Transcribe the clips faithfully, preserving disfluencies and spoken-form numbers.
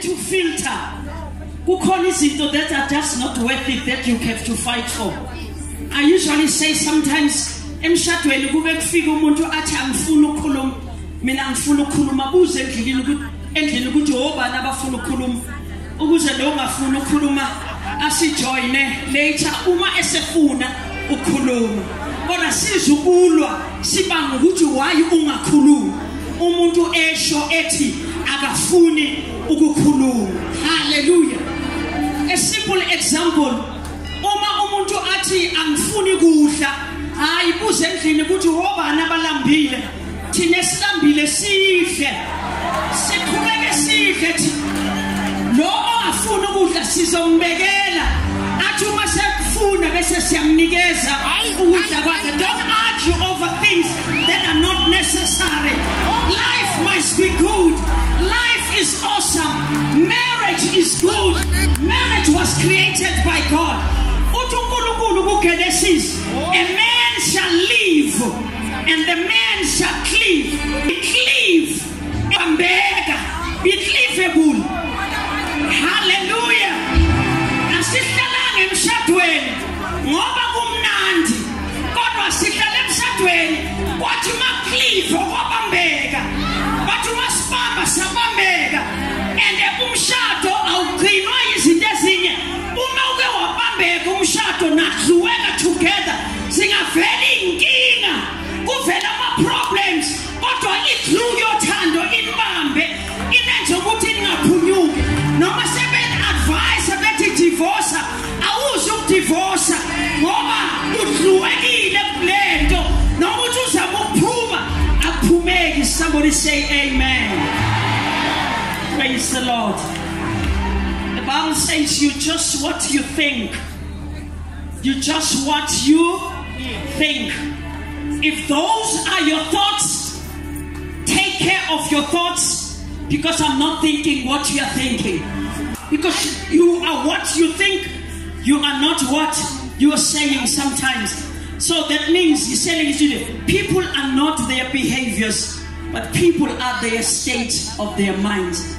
to filter. Kukhona izinto that are just not worth it that you have to fight for. I usually say sometimes emshadweni kube kufika umuntu athi angifuni ukukhuluma, mina ngifuna ukukhuluma buze endlini ukuthi endlini ukuthi obani abafuna ukukhuluma ukuze lo ongafuna ukukhuluma asijoyine later uma esefuna ukukhuluma. Kodwa sizukulwa sibanga ukuthi why ungakhulumi. Umuntu esho ethi akafuni ukukhuluma. Hallelujah. A simple example, uma umuntu athi angifuni kudla, hayi buze endlini ukuthi obani abalambile, thina silambile sidle, sikhuleke sidle thi lo ongafuni ukudla sizombekela, athi uma sekufuna bese siyamnikeza ukudla kwakhe. Don't argue over things that are not necessary. Life must be good. Life is awesome. Marriage is good. Marriage was created by God. A man shall live and the man shall cleave. Be cleave. Be cleavable. Hallelujah. Asihlalang emshadweni ngoba kumnandi. Kodwa sihlala emshadweni kwathi macleave okwabambeka. Bathi masibamba sabambeka. And umshado awugcinwa izinto ezinye. Uma uke wabambeka umshado nakudluweka together singavela inkinga kuvela ama problems kodwa iglue yothando inibambe inenze ukuthi ningaphunyuki noma seben advice bethi divorce awuze ukudivorce ngoba udluwekile kulento noma uthi uzama ukuphuma akuphumeki. Somebody say amen. Praise the Lord. The Bible says you just what you think. You just what you think. If those are your thoughts, take care of your thoughts, because I'm not thinking what you are thinking. Because you are what you think, you are not what you are saying sometimes. So that means you're saying to them, people are not their behaviors, but people are their state of their minds.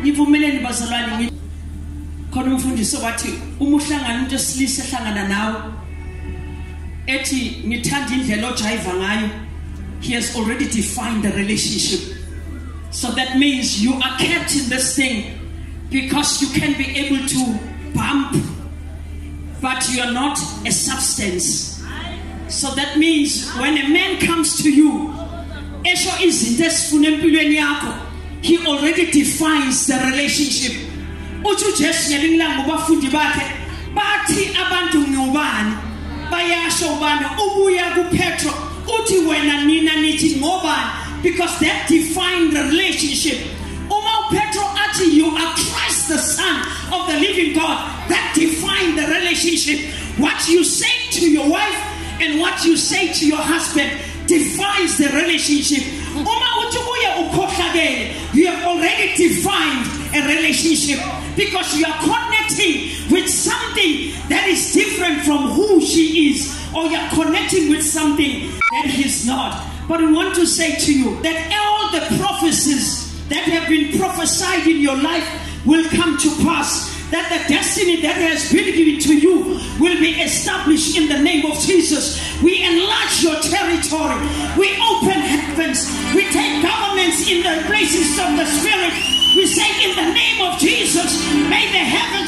Khona umfundisi wathi uma uhlangana umuntu esilisa ehlangana nawe ethi ngithanda indlela ojiva ngayo, he has already defined the relationship. So that means you are kept in this thing because you can be able to bump, but you are not a substance. So that means when a man comes to you, esho izinto esifuna empilweni yakho, he already defines the relationship. Uthi uJesu ngelingilanga ubafundi bakhe bathi abantu ngubani bayasho ubani ubuya kuPetro uthi wena nina nithi ngobani, because that defined the relationship. Uma uPetro athi you are Christ the Son of the living God, that defined the relationship. What you say to your wife and what you say to your husband defines the relationship. Uma uthi ubuya ukhohlakele, you have already defined a relationship, because you are connecting with something that is different from who she is, or you are connecting with something that he is not. But we want to say to you that all the prophecies that have been prophesied in your life will come to pass. That the destiny that has been given to you will be established in the name of Jesus. We enlarge your territory. We open heavens. We take governments in the places of the Spirit. We say in the name of Jesus, may the heavens